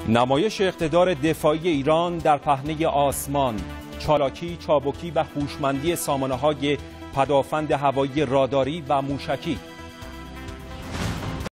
نمایش اقتدار دفاعی ایران در پهنه آسمان، چالاکی، چابکی و هوشمندی سامانه‌های پدافند هوایی راداری و موشکی.